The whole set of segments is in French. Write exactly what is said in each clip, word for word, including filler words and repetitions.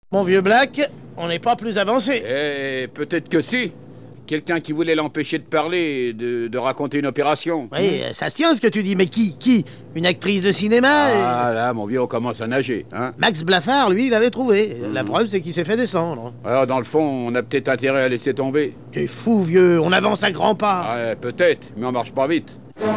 Mon vieux Black, on n'est pas plus avancé. Eh, peut-être que si. Quelqu'un qui voulait l'empêcher de parler, de, de raconter une opération. Oui, ça se tient ce que tu dis, mais qui Qui Une actrice de cinéma Ah et... là, mon vieux, on commence à nager, hein. Max Blaffard, lui, il avait trouvé. Mmh. La preuve, c'est qu'il s'est fait descendre. Alors, dans le fond, on a peut-être intérêt à laisser tomber. T'es fou, vieux, on avance à grands pas. Ouais, peut-être, mais on marche pas vite.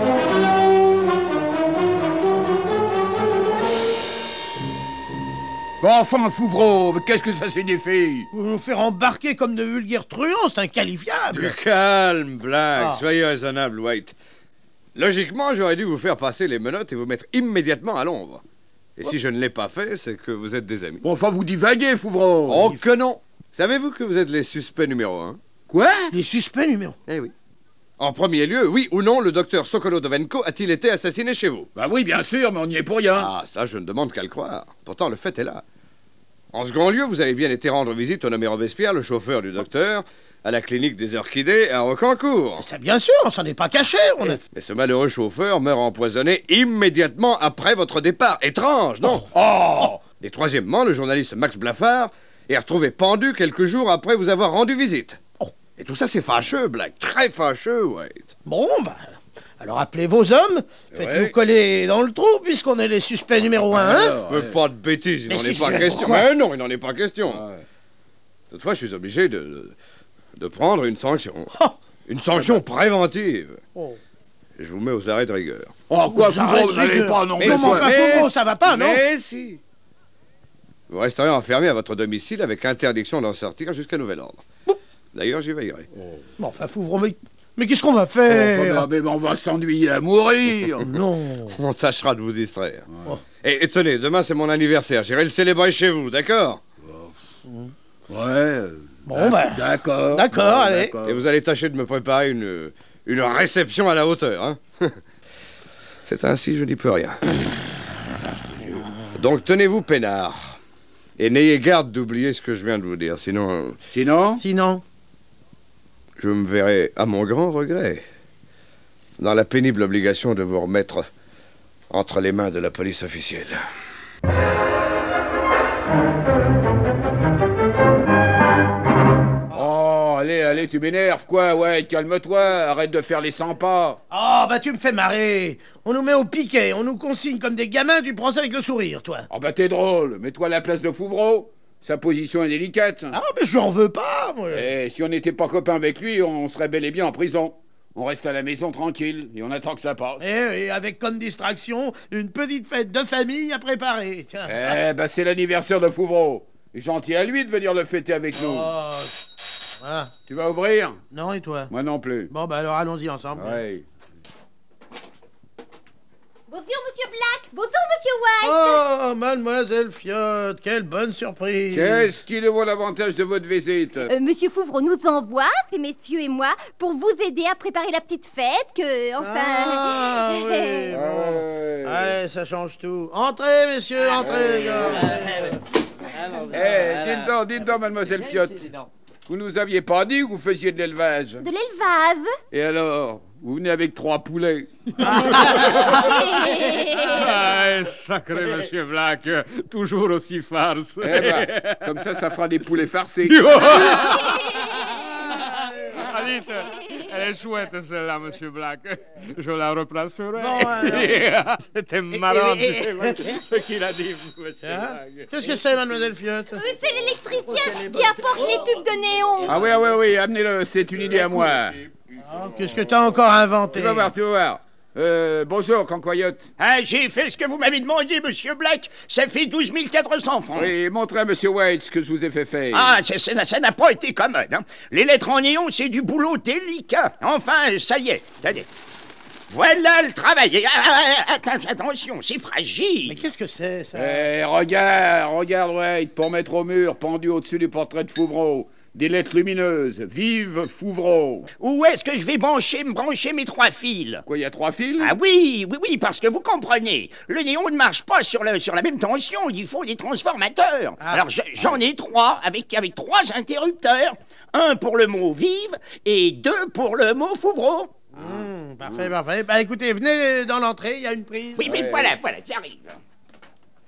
Bon, enfin, Fouvreau, mais qu'est-ce que ça signifie? Vous nous faire embarquer comme de vulgaires truands, c'est inqualifiable. Plus calme, Black. Ah. Soyez raisonnable, White. Logiquement, j'aurais dû vous faire passer les menottes et vous mettre immédiatement à l'ombre. Et si je ne l'ai pas fait, c'est que vous êtes des amis. Bon, enfin, vous divaguez, Fouvreau. Oh que non! Savez-vous que vous êtes les suspects numéro un? Quoi? Les suspects numéro. Eh oui. En premier lieu, oui ou non, le docteur Sokolodovenko a-t-il été assassiné chez vous? Bah oui, bien sûr, mais on n'y est pour rien. Ah, ça, je ne demande qu'à le croire. Pourtant, le fait est là. En second lieu, vous avez bien été rendre visite au nommé Robespierre, le chauffeur du docteur, à la clinique des Orchidées à Rocancourt. Ça, bien sûr, on s'en est pas caché. On a... Mais ce malheureux chauffeur meurt empoisonné immédiatement après votre départ. Étrange, non? Oh! Et troisièmement, le journaliste Max Blaffard est retrouvé pendu quelques jours après vous avoir rendu visite. Oh. Et tout ça, c'est fâcheux, Black. Très fâcheux, White. Bon, bah... Alors appelez vos hommes, faites-nous Ouais. coller dans le trou, puisqu'on est les suspects numéro un, hein. Alors, Mais ouais. pas de bêtises, il Mais n'en si, est pas mais question. pourquoi? Mais non, il n'en est pas question. Ouais. Toutefois, je suis obligé de, de, de prendre une sanction. Oh. Une sanction préventive. Oh. Je vous mets aux arrêts de rigueur. Oh, quoi, Vous arrêtez Fouvreau, vous n'allez de- pas, non, Mais mais comment ouais. enfin, Fouvreau, ça va pas, non? Mais si. Vous resterez enfermé à votre domicile avec interdiction d'en sortir jusqu'à nouvel ordre. D'ailleurs, j'y veillerai. Bon, enfin, Fouvreau, mais... Mais qu'est-ce qu'on va Enfin, faire? mais, mais on va s'ennuyer à mourir. Non. On tâchera de vous distraire. Oh. Et, et tenez, demain c'est mon anniversaire. J'irai le célébrer chez vous, d'accord? Ouais. euh, Bon, d'ac- bah, D'accord. d'accord, Ouais, allez. d'accord. Et vous allez tâcher de me préparer une, une réception à la hauteur, hein? C'est ainsi, je n'y peux rien. Donc tenez-vous peinard. Et n'ayez garde d'oublier ce que je viens de vous dire, sinon euh, Sinon? Sinon? je me verrai, à mon grand regret, dans la pénible obligation de vous remettre entre les mains de la police officielle. Oh, allez, allez, tu m'énerves, quoi, ouais, calme-toi, arrête de faire les cent pas. Oh, bah tu me fais marrer. On nous met au piquet, on nous consigne comme des gamins, tu prends ça avec le sourire, toi. Oh bah t'es drôle, mets-toi à la place de Fouvreau. Sa position est délicate. Ah, mais je lui en veux pas, moi. Et si on n'était pas copains avec lui, on serait bel et bien en prison. On reste à la maison tranquille et on attend que ça passe. Et, et avec comme distraction, une petite fête de famille à préparer. Tiens. Eh ben c'est l'anniversaire de Fouvreau. Gentil à lui de venir le fêter avec nous. Oh, voilà. Tu vas ouvrir? Non, et toi? Moi non plus. Bon, bah alors allons-y ensemble. Ouais. Bonjour, Monsieur Black. Bonjour, Monsieur White. Oh, mademoiselle Fiotte, quelle bonne surprise. Qu'est-ce qui nous vaut l'avantage de votre visite? Euh, Monsieur Fouvreau nous envoie, ces messieurs et moi, pour vous aider à préparer la petite fête que, enfin... Ah, oui, bon. Ouais. Allez, ça change tout. Entrez, messieurs, entrez, les gars. Eh, dites donc, dites donc, mademoiselle Fiotte. Vous nous aviez pas dit que vous faisiez de l'élevage. De l'élevage. Et alors? Vous venez avec trois poulets. Ah, sacré monsieur Black, toujours aussi farce. Eh ben, comme ça, ça fera des poulets farcis. Ah, dites, elle est chouette celle-là, monsieur Black. Je la replacerai. Bon, alors. C'était marrant Et- et- ce qu'il a dit, monsieur Hein? Black. Qu'est-ce que c'est, mademoiselle Fiotte? Euh, C'est l'électricien qui apporte les tubes de néon. Ah oui, ah oui, oui, amenez-le, c'est une idée à moi. Oh, qu'est-ce que t'as encore inventé? Tu vas voir, tu vas voir. Euh, bonjour, Cancoyote. Ah, j'ai fait ce que vous m'avez demandé, monsieur Black. Ça fait douze mille quatre cents francs. Oui, montrez à monsieur White ce que je vous ai fait faire. Ah, ça- ça ça n'a pas été commode. Hein. Les lettres en néon, c'est du boulot délicat. Enfin, ça y est. Attendez. Voilà le travail. Ah, ah, ah, atten- attention, c'est Mais fragile. qu'est-ce que c'est, ça? Eh, regarde, regarde, White, pour mettre au mur, pendu au-dessus du portrait de Fouvreau. Des lettres lumineuses. Vive Fouvreau. Où est-ce que je vais brancher, me brancher mes trois fils? Quoi, il y a trois fils? Ah oui, oui, oui, parce que vous comprenez, le néon ne marche pas sur, le, sur la même tension, il faut des transformateurs. Ah. Alors je- j'en ai trois, avec, avec trois interrupteurs. Un pour le mot vive et deux pour le mot Fouvreau. Hum, parfait, parfait. Bah écoutez, venez dans l'entrée, il y a une prise. Oui, oui, Ouais. voilà, voilà, j'arrive.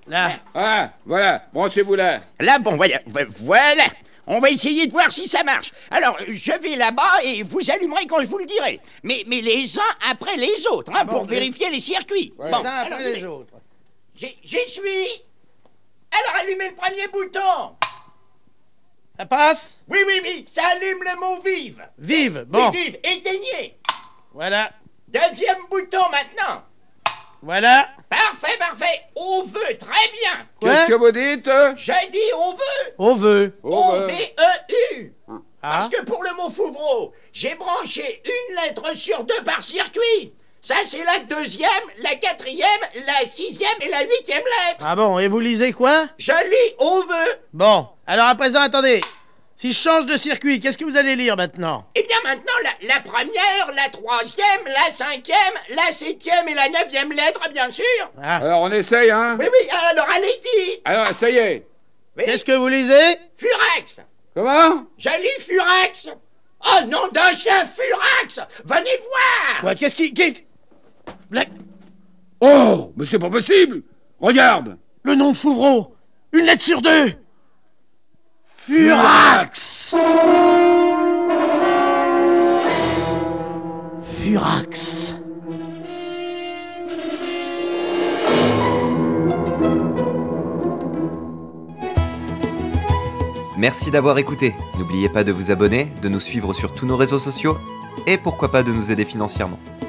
Là. Ah, voilà, branchez-vous là. Là, bon, voilà. Voilà. On va essayer de voir si ça marche. Alors, je vais là-bas et vous allumerez quand je vous le dirai. Mais, mais les uns après les autres, hein, Ah bon, pour les- vérifier les circuits. Ouais. Les Bon, uns alors, après les j'y- autres. J'y j'y suis. Alors, allumez le premier bouton. Ça passe? Oui, oui, oui, ça allume le mot vive. Vive. Bon. Oui, vive, éteignez. Voilà. Deuxième bouton maintenant. Voilà. Parfait, parfait. On veut, très bien. Qu'est-ce Ouais. que vous dites? J'ai dit on veut. On veut. O euh, V E U. Ah. Parce que pour le mot Fouvreau, j'ai branché une lettre sur deux par circuit. Ça, c'est la deuxième, la quatrième, la sixième et la huitième lettre. Ah bon, et vous lisez quoi? Je lis on veut. Bon. Alors à présent, attendez. Si je change de circuit, qu'est-ce que vous allez lire maintenant? Eh bien maintenant, la, la première, la troisième, la cinquième, la septième et la neuvième lettre, bien sûr. Ah. Alors, on essaye, hein? Oui, oui, alors allez-y. Alors, ça y est. Oui, Qu'est-ce que vous lisez? Furex. Comment? Je lis Furex. Oh, nom d'un chien, Furex. Venez voir. Quoi? Qu'est-ce qui... qu'est- La- Oh, mais c'est pas possible! Regarde! Le nom de Fouvreau. Une lettre sur deux. Furax. Furax. Merci d'avoir écouté. N'oubliez pas de vous abonner, de nous suivre sur tous nos réseaux sociaux et pourquoi pas de nous aider financièrement.